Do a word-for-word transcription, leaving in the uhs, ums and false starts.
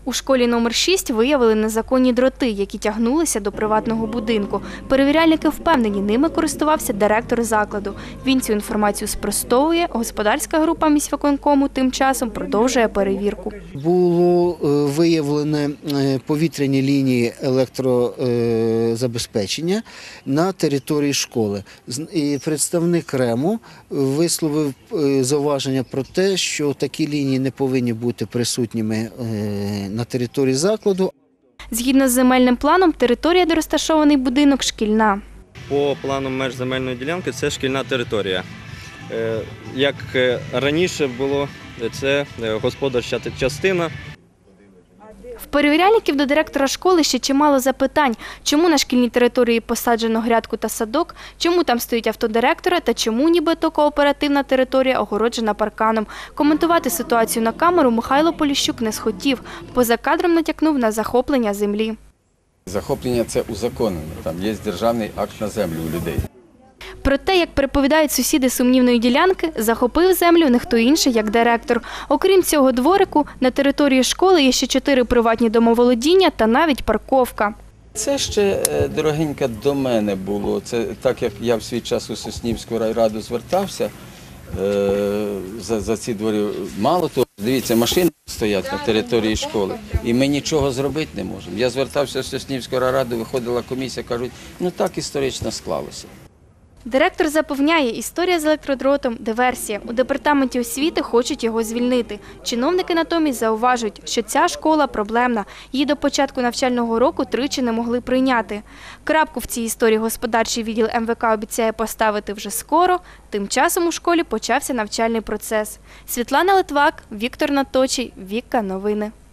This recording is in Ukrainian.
У школі номер шість виявили незаконні дроти, які тягнулися до приватного будинку. Перевіряльники впевнені, ними користувався директор закладу. Він цю інформацію спростовує, господарська група міськвиконкому тим часом продовжує перевірку. Було виявлено повітряні лінії електрозабезпечення на території школи. І представник РЕМу висловив зауваження про те, що такі лінії не повинні бути присутніми на території закладу. Згідно з земельним планом, територія, де розташований будинок, шкільна. По плану меж земельної ділянки це шкільна територія. Як раніше було, це господарча частина. В перевіряльників до директора школи ще чимало запитань. Чому на шкільній території посаджено грядку та садок, чому там стоїть авто директора та чому нібито кооперативна територія огороджена парканом. Коментувати ситуацію на камеру Михайло Поліщук не схотів. Поза кадром натякнув на захоплення землі. Захоплення – це узаконено. Там є державний акт на землю у людей. Про те, як переповідають сусіди сумнівної ділянки, захопив землю не хто інший, як директор. Окрім цього дворику, на території школи є ще чотири приватні домоволодіння та навіть парковка. Це ще, дорогенька, до мене було. Це так, як я в свій час у Соснівську райраду звертався е, за, за ці двори. Мало того, дивіться, машини стоять на території школи, і ми нічого зробити не можемо. Я звертався в Соснівську райраду, виходила комісія, кажуть, ну так історично склалося. Директор запевняє, історія з електродротом – диверсія. У департаменті освіти хочуть його звільнити. Чиновники натомість зауважують, що ця школа проблемна. Її до початку навчального року тричі не могли прийняти. Крапку в цій історії господарчий відділ ем ве ка обіцяє поставити вже скоро. Тим часом у школі почався навчальний процес. Світлана Литвак, Віктор Наточий, Вікка Новини.